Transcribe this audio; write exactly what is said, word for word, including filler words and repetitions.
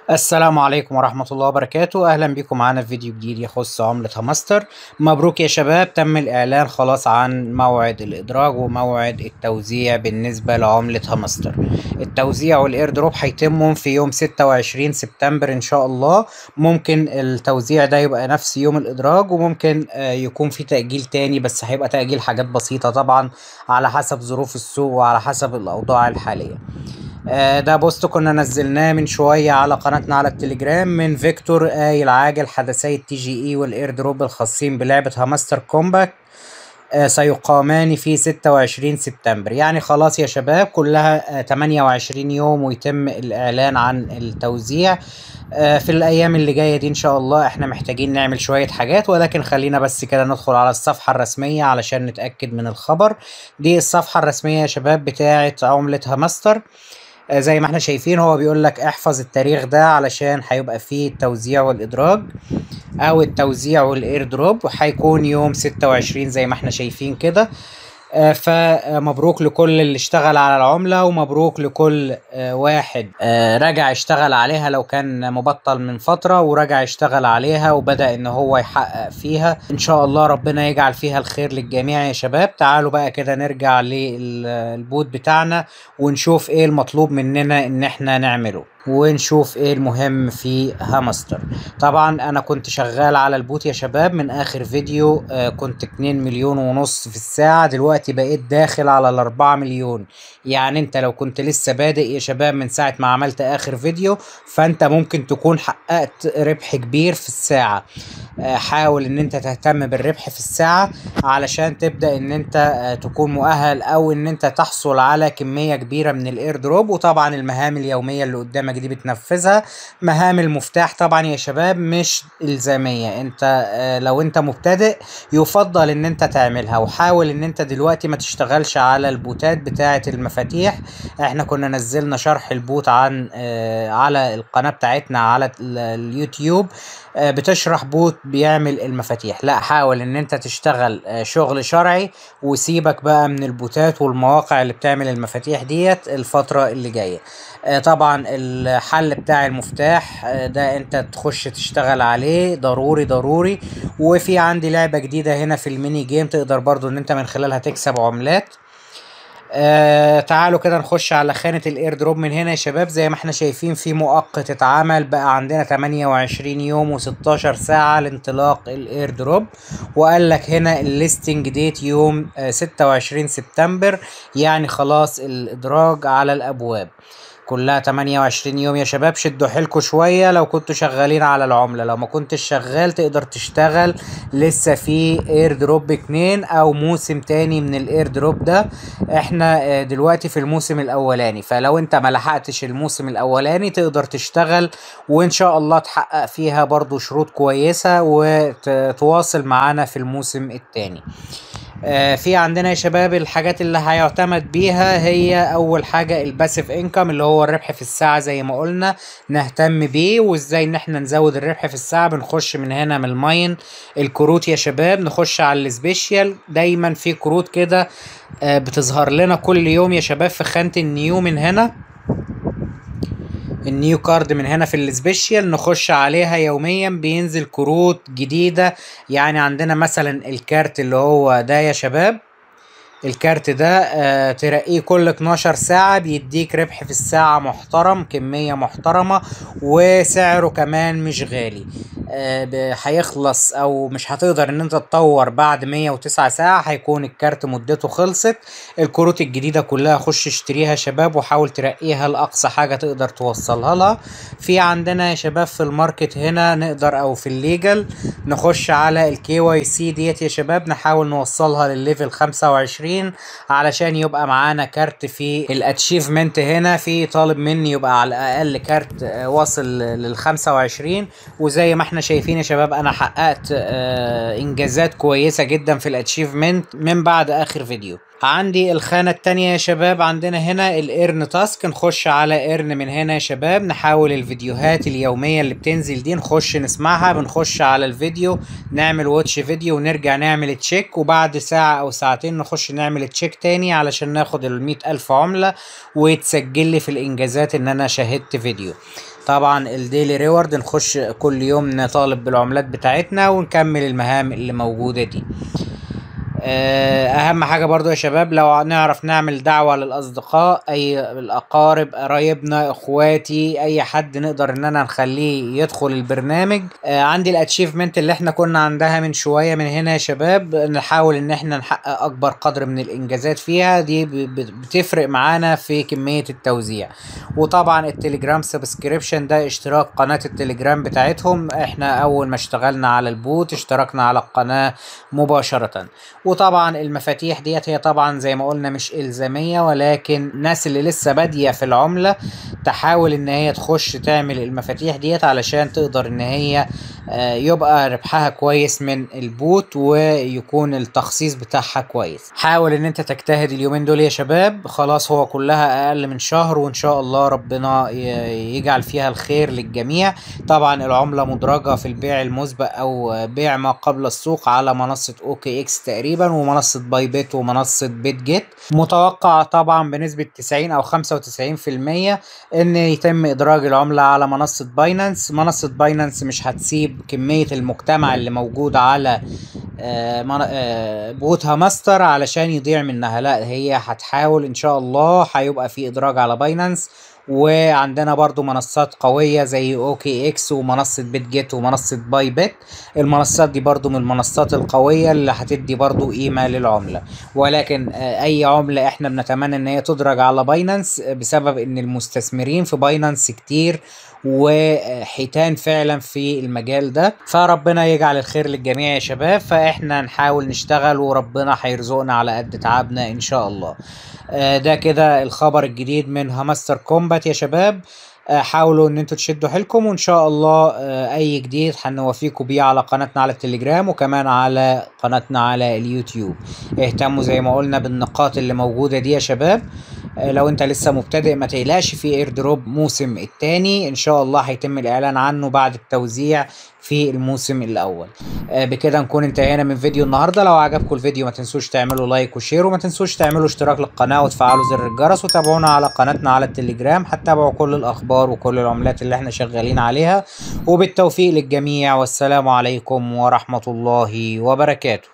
السلام عليكم ورحمة الله وبركاته. أهلا بكم معانا في فيديو جديد يخص عملة هامستر. مبروك يا شباب، تم الإعلان خلاص عن موعد الإدراج وموعد التوزيع بالنسبة لعملة هامستر. التوزيع والإير دروب هيتمهم في يوم ستة وعشرين سبتمبر إن شاء الله. ممكن التوزيع ده يبقى نفس يوم الإدراج، وممكن آه، يكون في تأجيل تاني، بس هيبقى تأجيل حاجات بسيطة طبعا على حسب ظروف السوق وعلى حسب الأوضاع الحالية. آه، ده بوست كنا نزلناه من شوية على قناتنا على التليجرام من فيكتور قايل عاجل حدثي التي جي اي والاير دروب الخاصين بلعبة هامستر كومباكت آه، سيقامان في ستة وعشرين سبتمبر. يعني خلاص يا شباب، كلها آه، ثمانية وعشرين يوم ويتم الإعلان عن التوزيع. آه، في الأيام اللي جاية دي إن شاء الله إحنا محتاجين نعمل شوية حاجات، ولكن خلينا بس كده ندخل على الصفحة الرسمية علشان نتأكد من الخبر. دي الصفحة الرسمية يا شباب بتاعة عملة هامستر. آه، زي ما احنا شايفين هو بيقول لك احفظ التاريخ ده علشان هيبقى فيه التوزيع والإدراج أو التوزيع والإير دروب، وهيكون يوم ستة وعشرين زي ما احنا شايفين كده. آه، فمبروك لكل اللي اشتغل على العملة، ومبروك لكل آه، واحد آه، رجع اشتغل عليها لو كان مبطل من فترة ورجع اشتغل عليها وبدأ ان هو يحقق فيها. ان شاء الله ربنا يجعل فيها الخير للجميع يا شباب. تعالوا بقى كده نرجع للبوت بتاعنا ونشوف ايه المطلوب مننا ان احنا نعمله، ونشوف ايه المهم في هامستر. طبعا انا كنت شغال على البوت يا شباب من اخر فيديو، آه كنت اتنين مليون ونص في الساعة، دلوقتي بقيت داخل على الاربعة مليون. يعني انت لو كنت لسه بادئ يا شباب من ساعة ما عملت اخر فيديو، فانت ممكن تكون حققت ربح كبير في الساعة. آه حاول ان انت تهتم بالربح في الساعة علشان تبدأ ان انت آه تكون مؤهل او ان انت تحصل على كمية كبيرة من الاير دروب. وطبعا المهام اليومية اللي قدامك دي بتنفذها. مهام المفتاح طبعا يا شباب مش إلزامية. انت آه، لو انت مبتدئ يفضل ان انت تعملها، وحاول ان انت دلوقتي ما تشتغلش على البوتات بتاعة المفاتيح. احنا كنا نزلنا شرح البوت عن آه، على القناة بتاعتنا على ال- اليوتيوب. آه، بتشرح بوت بيعمل المفاتيح. لا، حاول ان انت تشتغل آه، شغل شرعي، وسيبك بقى من البوتات والمواقع اللي بتعمل المفاتيح ديت الفترة اللي جاية. آه، طبعا الحل بتاع المفتاح آه، ده انت تخش تشتغل عليه ضروري ضروري. وفي عندي لعبة جديدة هنا في الميني جيم تقدر برضو ان انت من خلالها تكسب عملات. آه تعالوا كده نخش على خانة الاير دروب من هنا يا شباب. زي ما احنا شايفين في مؤقت اتعمل، بقى عندنا ثمانية وعشرين يوم و16 ساعة لانطلاق الاير دروب. وقال لك هنا الليستنج ديت يوم آه ستة وعشرين سبتمبر. يعني خلاص الادراج على الابواب. كلها ثمانية وعشرين يوم يا شباب. شدوا حيلكوا شوية لو كنتوا شغالين على العملة. لو ما كنتش شغال تقدر تشتغل، لسه في اير دروب اتنين او موسم تاني من الاير دروب ده. احنا آه، دلوقتي في الموسم الاولاني، فلو انت ما لحقتش الموسم الاولاني تقدر تشتغل، وان شاء الله تحقق فيها برضو شروط كويسة وتواصل معانا في الموسم التاني. آه، في عندنا يا شباب الحاجات اللي هيعتمد بيها. هي اول حاجة الباسيف انكم اللي هو الربح في الساعة زي ما قلنا نهتم بيه. وازاي ان احنا نزود الربح في الساعة؟ بنخش من هنا من الماين. الكروت يا شباب نخش على السبيشيال. دايما في كروت كده آه، بتظهر لنا كل يوم يا شباب في خانة النيو من هنا. النيو كارد من هنا في السبيشيال نخش عليها يوميا بينزل كروت جديدة. يعني عندنا مثلا الكارت اللي هو ده يا شباب. الكارت ده آه ترقيه كل اتناشر ساعة بيديك ربح في الساعة محترم، كمية محترمة، وسعره كمان مش غالي. آه ب- هيخلص او مش هتقدر ان انت تطور بعد مية وتسعة ساعة، هيكون الكارت مدته خلصت. الكروت الجديدة كلها خش اشتريها يا شباب، وحاول ترقيها لأقصى حاجة تقدر توصلها لها. في عندنا يا شباب في الماركت هنا نقدر، او في الليجل نخش على الكي واي سي ديت يا شباب، نحاول نوصلها للليفل خمسة وعشرين علشان يبقى معانا كارت في الاتشيفمنت. هنا في طالب مني يبقى على الاقل كارت آه، واصل لل خمسة وعشرين. وزي ما احنا شايفين يا شباب انا حققت آه، انجازات كويسة جدا في الاتشيفمنت من بعد اخر فيديو. عندي الخانة التانية يا شباب، عندنا هنا الايرن تاسك. نخش على ايرن من هنا يا شباب، نحاول الفيديوهات اليومية اللي بتنزل دي نخش نسمعها. بنخش على الفيديو نعمل واتش فيديو ونرجع نعمل تشيك، وبعد ساعة او ساعتين نخش نعمل تشيك تاني علشان ناخد المية الف عملة ويتسجل لي في الانجازات ان انا شاهدت فيديو. طبعا الديلي ريورد نخش كل يوم نطالب بالعملات بتاعتنا ونكمل المهام اللي موجودة دي. اهم حاجة برضو يا شباب، لو نعرف نعمل دعوة للاصدقاء، اي الاقارب، قرايبنا، اخواتي، اي حد نقدر اننا نخليه يدخل البرنامج. آه عندي الاتشيفمنت اللي احنا كنا عندها من شوية من هنا يا شباب، نحاول ان احنا نحقق اكبر قدر من الانجازات فيها دي، بتفرق معانا في كمية التوزيع. وطبعا التليجرام سبسكريبشن ده اشتراك قناة التليجرام بتاعتهم، احنا اول ما اشتغلنا على البوت اشتركنا على القناة مباشرة. وطبعا المفاتيح ديت هي طبعا زي ما قلنا مش إلزامية، ولكن الناس اللي لسه بادية في العملة تحاول ان هي تخش تعمل المفاتيح ديت علشان تقدر ان هي يبقى ربحها كويس من البوت ويكون التخصيص بتاعها كويس. حاول ان انت تجتهد اليومين دول يا شباب، خلاص هو كلها اقل من شهر وان شاء الله ربنا يجعل فيها الخير للجميع. طبعا العملة مدرجة في البيع المسبق او بيع ما قبل السوق على منصة اوكي اكس تقريبا ومنصة باي بيت ومنصة بيت جيت. متوقع طبعا بنسبة تسعين او خمسة وتسعين في المية ان يتم ادراج العملة على منصة باينانس. منصة باينانس مش هتسيب كمية المجتمع اللي موجود على بوت هامستر علشان يضيع منها، لا هي هتحاول ان شاء الله هيبقى في ادراج على باينانس. وعندنا برضو منصات قوية زي اوكي اكس ومنصة بيت جيت ومنصة باي بيت. المنصات دي برضو من المنصات القوية اللي هتدي برضو قيمة للعملة، ولكن اي عملة احنا بنتمنى ان هي تدرج على باينانس بسبب ان المستثمرين في باينانس كتير وحيتان فعلا في المجال ده. فربنا يجعل الخير للجميع يا شباب، فاحنا نحاول نشتغل وربنا هيرزقنا على قد تعبنا ان شاء الله. ده كده الخبر الجديد من هامستر كومبات يا شباب. حاولوا ان انتوا تشدوا حيلكم وان شاء الله اي جديد هنوافيكم بيه على قناتنا على التليجرام وكمان على قناتنا على اليوتيوب. اهتموا زي ما قلنا بالنقاط اللي موجودة دي يا شباب. لو انت لسه مبتدئ ما تقلقش، في اير دروب موسم التاني ان شاء الله هيتم الاعلان عنه بعد التوزيع في الموسم الاول. بكده نكون انتهينا من فيديو النهارده. لو عجبكم الفيديو ما تنسوش تعملوا لايك وشير، وما تنسوش تعملوا اشتراك للقناه وتفعلوا زر الجرس، وتابعونا على قناتنا على التليجرام هتتابعوا كل الاخبار وكل العملات اللي احنا شغالين عليها. وبالتوفيق للجميع، والسلام عليكم ورحمة الله وبركاته.